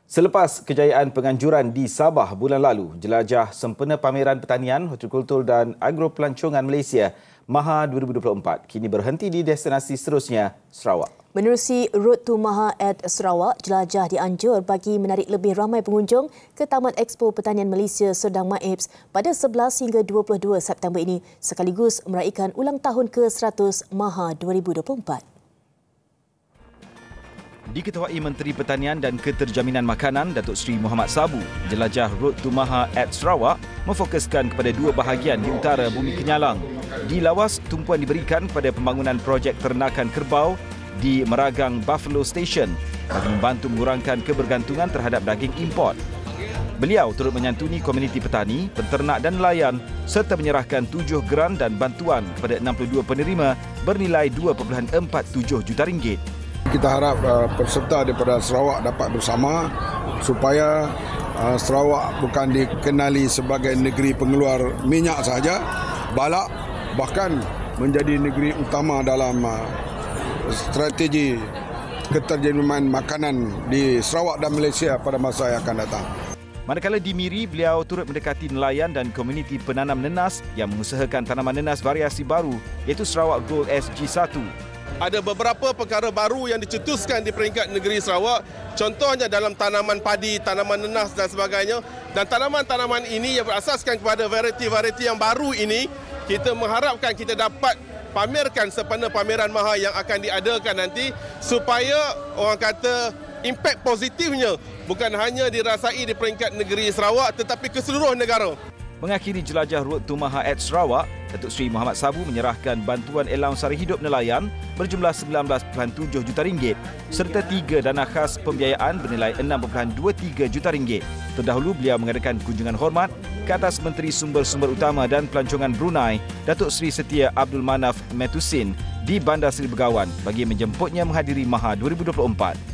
Selepas kejayaan penganjuran di Sabah bulan lalu, jelajah sempena pameran pertanian, hortikultur dan agropelancongan Malaysia Maha 2024 kini berhenti di destinasi seterusnya, Sarawak. Menerusi Road to Maha at Sarawak, jelajah dianjur bagi menarik lebih ramai pengunjung ke Taman Expo Pertanian Malaysia Serdang Maibs pada 11 hingga 22 September ini sekaligus meraihkan ulang tahun ke-100 Maha 2024. Diketuai Menteri Pertanian dan Keterjaminan Makanan Datuk Seri Muhammad Sabu, jelajah Road to Maha at Sarawak memfokuskan kepada dua bahagian di utara Bumi Kenyalang. Di lawas, tumpuan diberikan kepada pembangunan projek ternakan kerbau di Meragang Buffalo Station bagi membantu mengurangkan kebergantungan terhadap daging import. Beliau turut menyantuni komuniti petani, penternak dan nelayan serta menyerahkan 7 geran dan bantuan kepada 62 penerima bernilai RM2.47 juta. Kita harap peserta daripada Sarawak dapat bersama supaya Sarawak bukan dikenali sebagai negeri pengeluar minyak sahaja, balak bahkan menjadi negeri utama dalam strategi keterjaminan makanan di Sarawak dan Malaysia pada masa yang akan datang. Manakala di Miri, beliau turut mendekati nelayan dan komuniti penanam nenas yang mengusahakan tanaman nenas variasi baru iaitu Sarawak Gold SG1. Ada beberapa perkara baru yang dicetuskan di peringkat negeri Sarawak, contohnya dalam tanaman padi, tanaman nenas dan sebagainya. Dan tanaman-tanaman ini yang berasaskan kepada varieti-varieti yang baru ini, kita mengharapkan kita dapat pamerkan sempena pameran Maha yang akan diadakan nanti supaya orang kata impak positifnya bukan hanya dirasai di peringkat negeri Sarawak tetapi ke seluruh negara. Mengakhiri jelajah Road to Maha at Sarawak, Datuk Seri Muhammad Sabu menyerahkan bantuan allowance sara hidup nelayan berjumlah RM19.7 juta serta 3 dana khas pembiayaan bernilai RM6.23 juta. Terdahulu beliau mengadakan kunjungan hormat ke atas Menteri Sumber-Sumber Utama dan Pelancongan Brunei, Datuk Seri Setia Abdul Manaf Metusin di Bandar Seri Begawan bagi menjemputnya menghadiri Maha 2024.